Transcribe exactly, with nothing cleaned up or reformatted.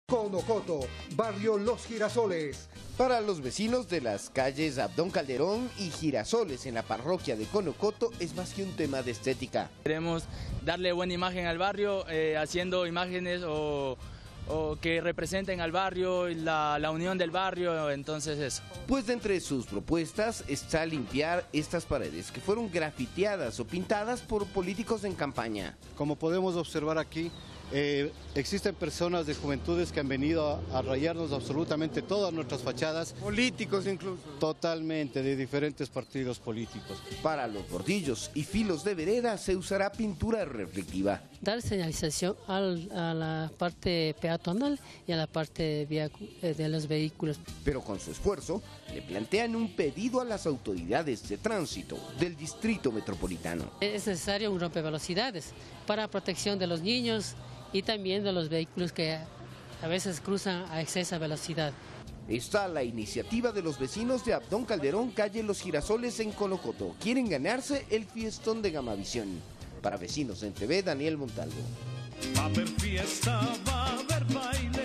Conocoto, barrio Los Girasoles. Para los vecinos de las calles Abdón Calderón y Girasoles en la parroquia de Conocoto es más que un tema de estética. Queremos darle buena imagen al barrio, eh, haciendo imágenes o, o que representen al barrio, la, la unión del barrio, entonces eso. Pues de entre sus propuestas está limpiar estas paredes que fueron grafiteadas o pintadas por políticos en campaña. Como podemos observar aquí, Eh, existen personas de juventudes que han venido a, a rayarnos absolutamente todas nuestras fachadas. Políticos incluso. Totalmente, de diferentes partidos políticos. Para los bordillos y filos de vereda se usará pintura reflectiva. Dar señalización al, a la parte peatonal y a la parte de, de los vehículos. Pero con su esfuerzo le plantean un pedido a las autoridades de tránsito del distrito metropolitano. Es necesario un rompevelocidades para protección de los niños y también de los vehículos que a veces cruzan a excesa velocidad. Está la iniciativa de los vecinos de Abdón Calderón, calle Los Girasoles en Conocoto. Quieren ganarse el fiestón de Gamavisión. Para Vecinos en T V, Daniel Montalvo. Va a haber fiesta, va a haber baile.